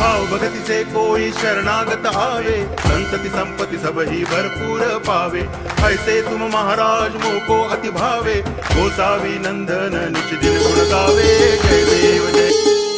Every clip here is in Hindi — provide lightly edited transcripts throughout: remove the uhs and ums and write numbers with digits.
भाव भगति से कोई शरणागत आवे, संतति संपत्ति सब ही भरपूर पावे। ऐसे तुम महाराज मोको अति भावे, गोसावी नंदन निज दिन गुण गावे। जय देव जय।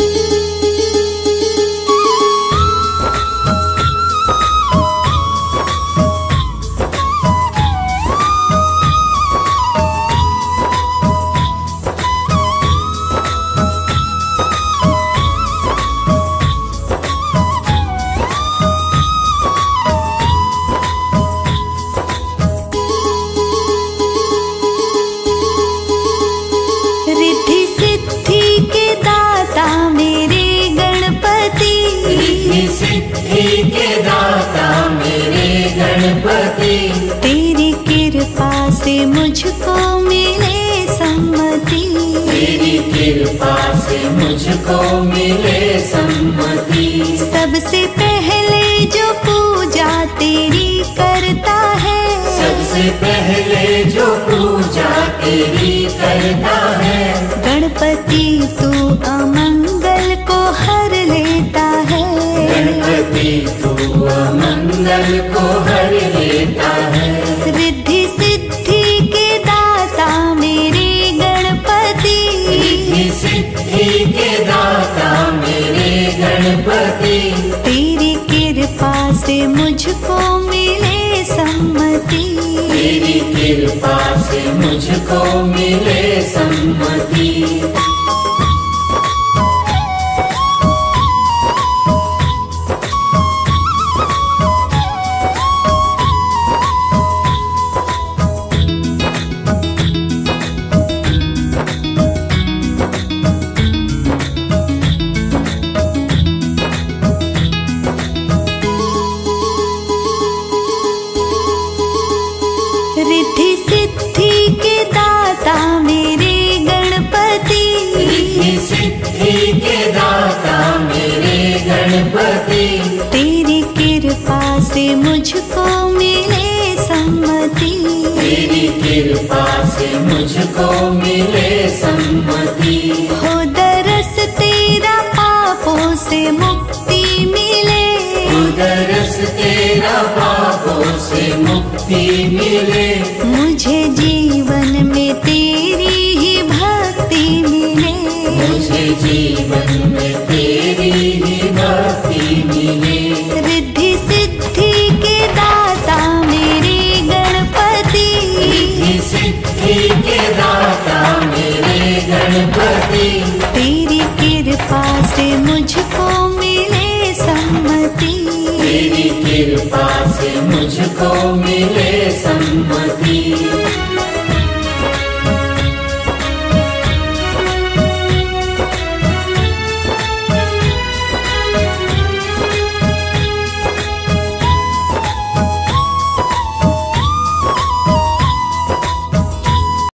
रिद्धि सिद्धि के दाता मेरे गणपति, रिद्धि सिद्धि के दाता मेरे गणपति, तेरी कृपा से मुझको मिले सम्मति, तेरी कृपा से मुझको मिले सम्मति। सबसे पहले जो पूजा तेरी करता है, सबसे पहले जो पूजा तेरी करता है, गणपति तू अमंगल को हर लेता है, गणपति तू अमंगल को हर लेता है। रिद्धि सिद्धि के दाता मेरे गणपति, रिद्धि सिद्धि के दाता मेरे गणपति, तेरी कृपा से मुझको मिले सम्मति, तेरी कृपा से मुझको मिले सम्मति। रिद्धि सिद्धि के दाता मेरे गणपति, रिद्धि सिद्धि के दाता मेरे गणपति, तेरी कृपा से मुझको मिले सम्मति, तेरी कृपा से मुझको मिले सम्मति। हो दरस तेरा पापों से मुक्ति मिले, उदरस तेरा पापों से मुक्ति मिले, मुझे जीवन में तेरी ही भक्ति मिले, मुझे जीवन में तेरी ही भक्ति मिले। रिद्धि सिद्धि के दाता मेरे गणपति, रिद्धि सिद्धि के दाता मेरे गणपति, तेरी कृपा से मुझको मिले सम्मति, तेरी कृपा से मुझको मिले सम्मति।